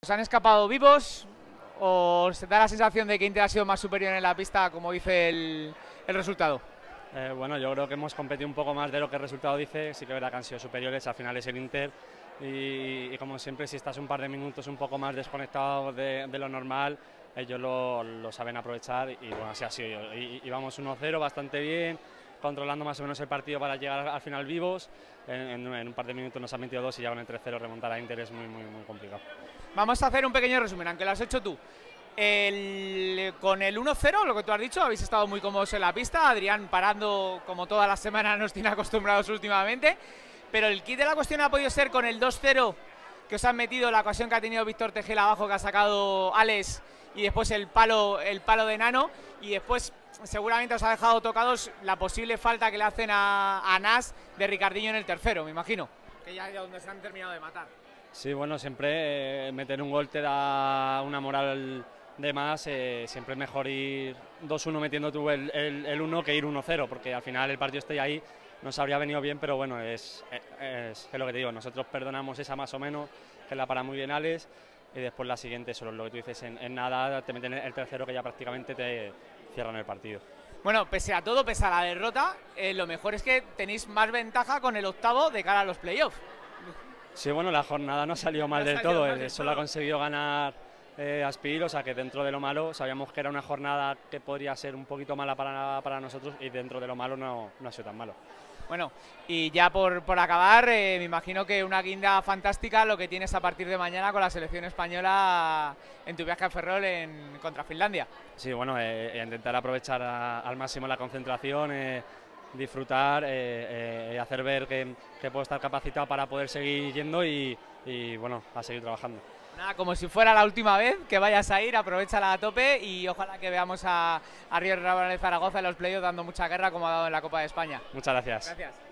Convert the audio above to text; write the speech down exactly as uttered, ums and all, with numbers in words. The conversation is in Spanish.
¿Os han escapado vivos o os da la sensación de que Inter ha sido más superior en la pista, como dice el, el resultado? Eh, bueno, yo creo que hemos competido un poco más de lo que el resultado dice. Sí que es verdad que han sido superiores, al final es el Inter y, y como siempre, si estás un par de minutos un poco más desconectado de, de lo normal, ellos lo, lo saben aprovechar y bueno, así ha sido. Y, y vamos uno cero bastante bien, controlando más o menos el partido para llegar al final vivos. En, en, en un par de minutos nos han metido dos y ya con el tres cero remontar a Inter es muy, muy, muy complicado. Vamos a hacer un pequeño resumen, aunque lo has hecho tú. El, con el uno cero, lo que tú has dicho, habéis estado muy cómodos en la pista. Adrián parando como todas las semanas nos tiene acostumbrados últimamente. Pero el kit de la cuestión ha podido ser con el dos cero que os han metido, la ocasión que ha tenido Víctor Tejel abajo, que ha sacado Alex, y después el palo, el palo de Nano, y después seguramente os ha dejado tocados la posible falta que le hacen a, a Nas de Ricardinho en el tercero, me imagino. Que ya es donde se han terminado de matar. Sí, bueno, siempre eh, meter un gol te da una moral de más, eh, siempre es mejor ir dos uno metiendo tú el, el, el uno que ir uno cero, porque al final el partido esté ahí, nos habría venido bien, pero bueno, es, es, es lo que te digo, nosotros perdonamos esa más o menos, que la para muy bien Alex, y después la siguiente, solo lo que tú dices, en, en nada, te meten el tercero que ya prácticamente te cierran el partido. Bueno, pese a todo, pese a la derrota, eh, lo mejor es que tenéis más ventaja con el octavo de cara a los playoffs. Sí, bueno, la jornada no salió mal no del salió todo, mal del solo todo. ha conseguido ganar eh, Aspil, o sea que dentro de lo malo sabíamos que era una jornada que podría ser un poquito mala para, para nosotros y dentro de lo malo no, no ha sido tan malo. Bueno, y ya por, por acabar, eh, me imagino que una guinda fantástica lo que tienes a partir de mañana con la selección española en tu viaje a Ferrol en, contra Finlandia. Sí, bueno, eh, intentar aprovechar a, al máximo la concentración, eh, disfrutar, eh, eh, hacer ver que, que puedo estar capacitado para poder seguir yendo y, y bueno, a seguir trabajando. Nada, como si fuera la última vez que vayas a ir, aprovechala a tope y ojalá que veamos a, a Ríos Rabanal de Zaragoza en los playoffs dando mucha guerra como ha dado en la Copa de España. Muchas gracias. Gracias.